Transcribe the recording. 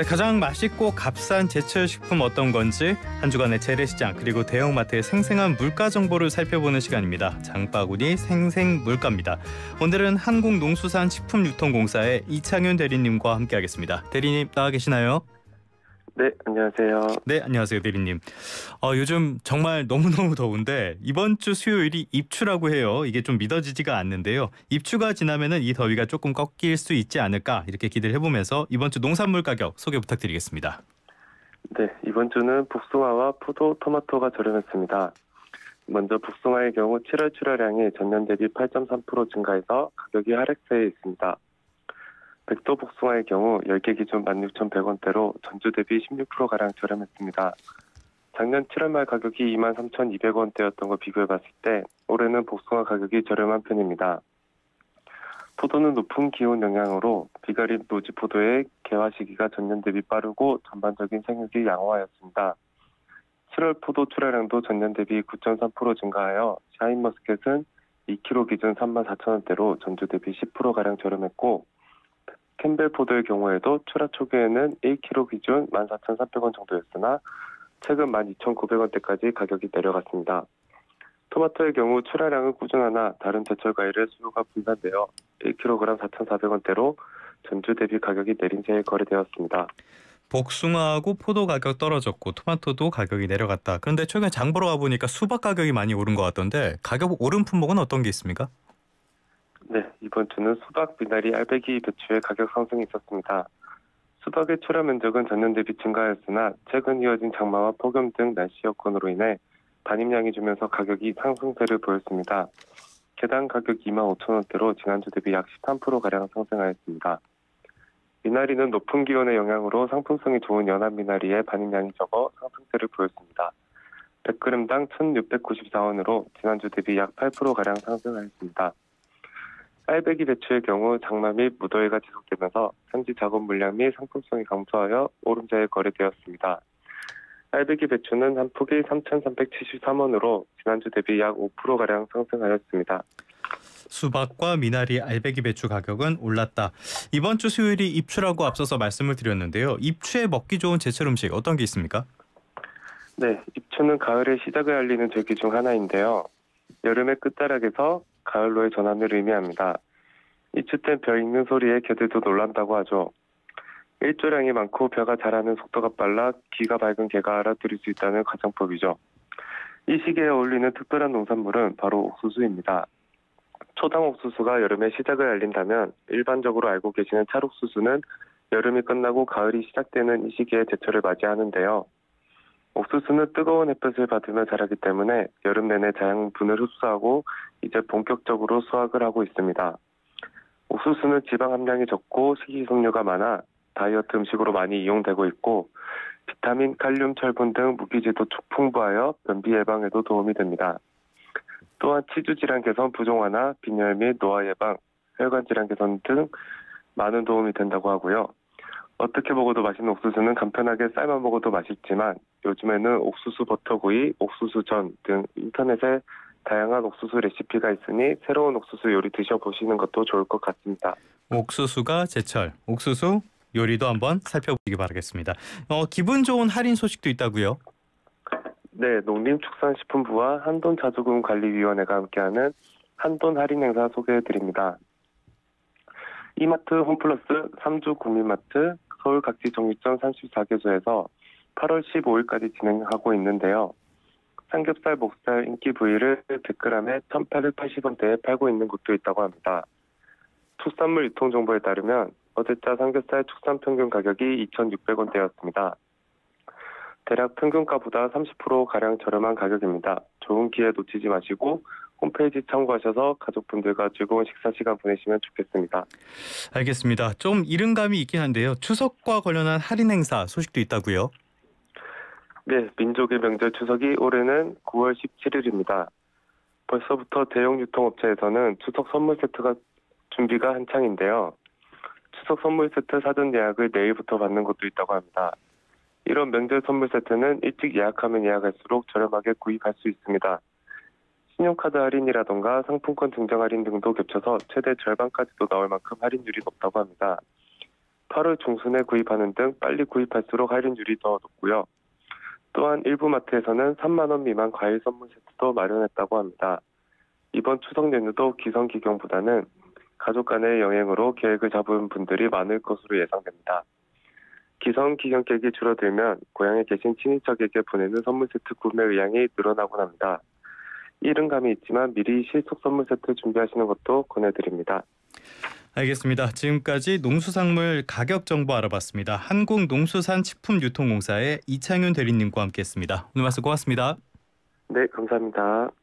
네, 가장 맛있고 값싼 제철 식품 어떤 건지 한 주간의 재래시장 그리고 대형마트의 생생한 물가 정보를 살펴보는 시간입니다. 장바구니 생생물가입니다. 오늘은 한국농수산식품유통공사의 이창윤 대리님과 함께하겠습니다. 대리님 나와 계시나요? 네, 안녕하세요. 네, 안녕하세요 대리님. 요즘 정말 너무너무 더운데 이번 주 수요일이 입추라고 해요. 이게 좀 믿어지지가 않는데요. 입추가 지나면은 이 더위가 조금 꺾일 수 있지 않을까 이렇게 기대를 해보면서 이번 주 농산물 가격 소개 부탁드리겠습니다. 네, 이번 주는 복숭아와 포도, 토마토가 저렴했습니다. 먼저 복숭아의 경우 7월 출하량이 전년 대비 8.3% 증가해서 가격이 하락세에 있습니다. 백도 복숭아의 경우 10개 기준 16,100원대로 전주 대비 16%가량 저렴했습니다. 작년 7월 말 가격이 23,200원대였던 거 비교해봤을 때 올해는 복숭아 가격이 저렴한 편입니다. 포도는 높은 기온 영향으로 비가림 노지포도의 개화 시기가 전년 대비 빠르고 전반적인 생육이 양호하였습니다. 7월 포도 출하량도 전년 대비 9.3% 증가하여 샤인머스켓은 2kg 기준 34,000원대로 전주 대비 10%가량 저렴했고 캠벨 포도의 경우에도 출하 초기에는 1kg 기준 14,300원 정도였으나 최근 12,900원대까지 가격이 내려갔습니다. 토마토의 경우 출하량은 꾸준하나 다른 제철 과일의 수요가 분산되어 1kg 4,400원대로 전주 대비 가격이 내린 채 거래되었습니다. 복숭아하고 포도 가격 떨어졌고 토마토도 가격이 내려갔다. 그런데 최근에 장 보러 가보니까 수박 가격이 많이 오른 것 같던데 가격 오른 품목은 어떤 게 있습니까? 네, 이번 주는 수박, 미나리, 알배기, 배추의 가격 상승이 있었습니다. 수박의 출하 면적은 전년 대비 증가하였으나 최근 이어진 장마와 폭염 등 날씨 여건으로 인해 반입량이 주면서 가격이 상승세를 보였습니다. 개당 가격 25,000원대로 지난주 대비 약 13%가량 상승하였습니다. 미나리는 높은 기온의 영향으로 상품성이 좋은 연한 미나리의 반입량이 적어 상승세를 보였습니다. 100g당 1,694원으로 지난주 대비 약 8%가량 상승하였습니다. 알배기 배추의 경우 장마 및 무더위가 지속되면서 현지 작업 물량 및 상품성이 감소하여 오름세에 거래되었습니다. 알배기 배추는 한 폭이 3,373원으로 지난주 대비 약 5%가량 상승하였습니다. 수박과 미나리, 알배기 배추 가격은 올랐다. 이번 주 수요일이 입추라고 앞서서 말씀을 드렸는데요. 입추에 먹기 좋은 제철 음식 어떤 게 있습니까? 네, 입추는 가을의 시작을 알리는 절기 중 하나인데요. 여름의 끝자락에서 가을로의 전환을 의미합니다. 입추 땐 벼 익는 소리에 개들도 놀란다고 하죠. 일조량이 많고 벼가 자라는 속도가 빨라 귀가 밝은 개가 알아들을 수 있다는 가정법이죠. 이 시기에 어울리는 특별한 농산물은 바로 옥수수입니다. 초당 옥수수가 여름의 시작을 알린다면 일반적으로 알고 계시는 찰옥수수는 여름이 끝나고 가을이 시작되는 이 시기에 제철을 맞이하는데요. 옥수수는 뜨거운 햇볕을 받으며 자라기 때문에 여름 내내 자양분을 흡수하고 이제 본격적으로 수확을 하고 있습니다. 옥수수는 지방 함량이 적고 식이섬유가 많아 다이어트 음식으로 많이 이용되고 있고 비타민, 칼륨, 철분 등 무기질도 풍부하여 변비 예방에도 도움이 됩니다. 또한 치주 질환 개선 부종 완화, 빈혈 및 노화 예방, 혈관 질환 개선 등 많은 도움이 된다고 하고요. 어떻게 먹어도 맛있는 옥수수는 간편하게 삶아 먹어도 맛있지만 요즘에는 옥수수 버터구이, 옥수수전 등 인터넷에 다양한 옥수수 레시피가 있으니 새로운 옥수수 요리 드셔보시는 것도 좋을 것 같습니다. 옥수수가 제철, 옥수수 요리도 한번 살펴보시기 바라겠습니다. 기분 좋은 할인 소식도 있다고요? 네, 농림축산식품부와 한돈자조금관리위원회가 함께하는 한돈 할인 행사 소개해드립니다. 이마트 홈플러스 3주 국민마트 서울 각지 정육점 34개소에서 8월 15일까지 진행하고 있는데요. 삼겹살, 목살, 인기 부위를 100g에 1,880원대에 팔고 있는 곳도 있다고 합니다. 축산물 유통정보에 따르면 어제자 삼겹살 축산 평균 가격이 2,600원대였습니다. 대략 평균가보다 30%가량 저렴한 가격입니다. 좋은 기회 놓치지 마시고 홈페이지 참고하셔서 가족분들과 즐거운 식사 시간 보내시면 좋겠습니다. 알겠습니다. 좀 이른 감이 있긴 한데요. 추석과 관련한 할인 행사 소식도 있다고요? 네, 민족의 명절 추석이 올해는 9월 17일입니다. 벌써부터 대형 유통업체에서는 추석 선물 세트가 준비가 한창인데요. 추석 선물 세트 사전 예약을 내일부터 받는 곳도 있다고 합니다. 이런 명절 선물 세트는 일찍 예약하면 예약할수록 저렴하게 구입할 수 있습니다. 신용카드 할인이라던가 상품권 증정 할인 등도 겹쳐서 최대 절반까지도 나올 만큼 할인율이 높다고 합니다. 8월 중순에 구입하는 등 빨리 구입할수록 할인율이 더 높고요. 또한 일부 마트에서는 3만 원 미만 과일 선물 세트도 마련했다고 합니다. 이번 추석 연휴도 기성기경보다는 가족 간의 여행으로 계획을 잡은 분들이 많을 것으로 예상됩니다. 기성기경객이 줄어들면 고향에 계신 친인척에게 보내는 선물 세트 구매 의향이 늘어나곤 합니다. 이른 감이 있지만 미리 실속 선물 세트 준비하시는 것도 권해드립니다. 알겠습니다. 지금까지 농수산물 가격 정보 알아봤습니다. 한국농수산식품유통공사의 이창윤 대리님과 함께했습니다. 오늘 말씀 고맙습니다. 네, 감사합니다.